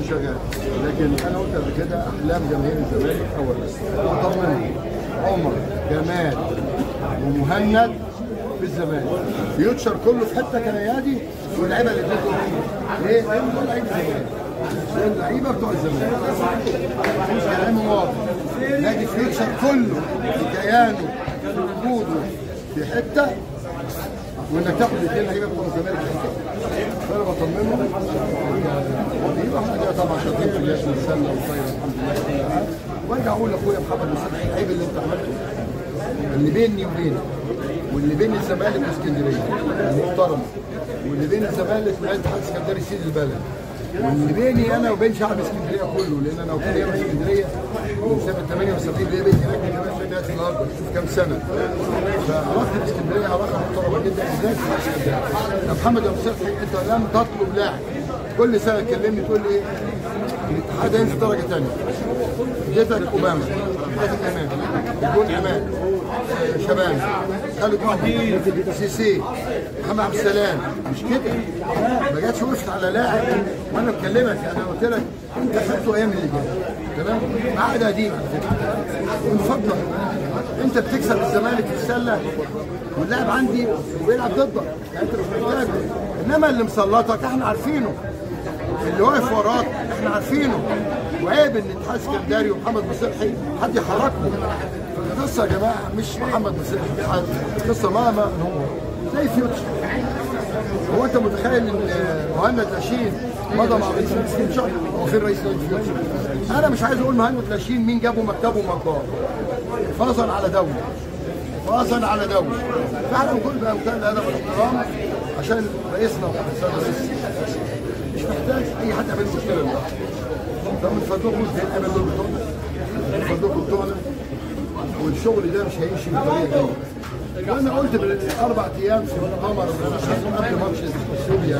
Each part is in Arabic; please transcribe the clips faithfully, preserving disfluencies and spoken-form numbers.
شغال، لكن انا قلت قبل كده احلام جماهير الزمالك اولا اطمنهم عمر جمال ومهند في الزمالك، فيوتشر كله في حته كنيادي، واللعيبه اللي بتدخل ليه؟ لان دول لعيبه الزمالك، دول لعيبه بتوع الزمالك، مش كلام واضح. نادي فيوتشر كله في كيانه في وجوده في حته، وانك تاخد الاثنين لعيبه بتوع الزمالك في حته. فانا بطمنهم يبقى احنا كده طبعا شاطرين في الياس والسله والطايره الحمد لله. وارجع اقول لاخويا محمد مصطفى العيب اللي انت عملته اللي بيني وبينك واللي بين الزمالك واسكندريه المحترمه، واللي بين الزمالك ونادي اتحاد اسكندريه سيد البلد، واللي بيني انا وبين شعب اسكندريه كله، لان انا وكيل من اسكندريه من سنه ثمانية وسبعين ليا بيت هناك من كمان لغايه النهارده شوف كام سنه. فعلاقتي باسكندريه علاقه محترمه جدا بالذات في اسكندريه. يا محمد يا مصطفى انت لم تطلب لاعب، كل سنه تكلمني تقول لي ايه؟ الاتحاد هينزل درجه ثانيه. اديتك اوباما، اديتك امان، جون امان، شباب، خالد محمد، سيسي، محمد عبد السلام، مش كده؟ ما جاتش وقفت على لاعب وانا بكلمك، انا قلت لك انت خدته ايام اللي جايه، تمام؟ عقد قديم على فكره. من فضلك انت بتكسب الزمالك في السله واللاعب عندي وبيلعب ضدك، يعني انت مش محتاج، انما اللي مسلطك احنا عارفينه، اللي واقف وراك احنا عارفينه، وعيب ان اتحاد اسكندري ومحمد مصلحي حد يحركهم. القصه يا جماعه مش محمد مصلحي، القصه مهما هو زي فيوتشر. هو انت متخيل ان مهند لاشين مضى مع رئيس نادي فيوتشر؟ هو فين رئيس نادي فيوتشر؟ انا مش عايز اقول مهند لاشين مين جابه مكتبه مكار، حفاظا على دوله، حفاظا على دوله. فاحنا بنقول بامكان الادب والاحترام عشان رئيسنا والسيد الرئيس مش محتاج اي حد يعمل مشكله لوحده. طب من فضلكم مش هنعمل دول بتوعنا، من فضلكم بتوعنا، والشغل ده مش هيمشي بطريقه جيده. وانا قلت بالاربع ايام في القمر قبل ماتش اثيوبيا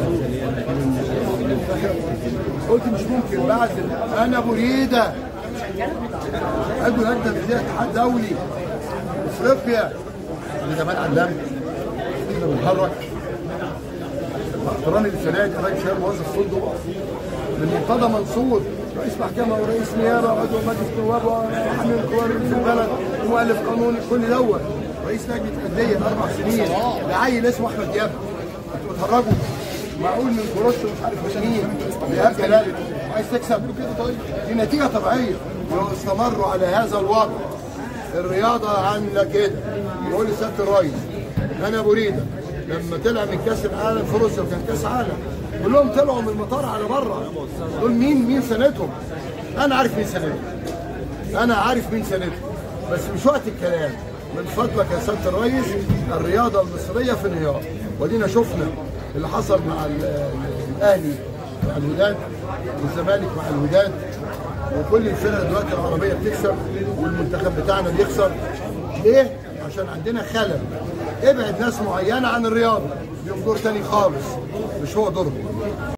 قلت مش ممكن بعد انا ابو ريده قالوا انت بدي اتحاد دولي افريقيا اللي جمال علام احنا بنتحرك احترامي للفنادق الراجل شهاب موظف فندق من مرتضى منصور رئيس محكمه ورئيس نيابه وعضو مجلس نواب وحامل قوانين في البلد ومؤلف قانون كل دوت رئيس لجنه انديه اربع سنين لعيل اسمه احمد دياب. انتوا بتهرجوا معقول من كروس ومش عارف مين دياب جلال عايز تكسب دي نتيجه طبيعيه. لو استمروا على هذا الوضع الرياضه عامله كده. يقول لي سياده الرئيس انا ابو ريده لما طلع من كاس العالم في روسيا وكان كاس عالم كلهم طلعوا من المطار على بره، دول مين مين سندهم؟ انا عارف مين سندهم، انا عارف مين سندهم، بس مش وقت الكلام. من فضلك يا سياده الرئيس الرياضه المصريه في انهيار، ودينا شفنا اللي حصل مع الاهلي مع الوداد والزمالك مع الوداد، وكل الفرق دلوقتي العربيه بتكسب والمنتخب بتاعنا بيخسر. ليه؟ عشان عندنا خلل. ابعد ناس معينه عن الرياضه، ليهم دور تاني خالص مش هو دورهم.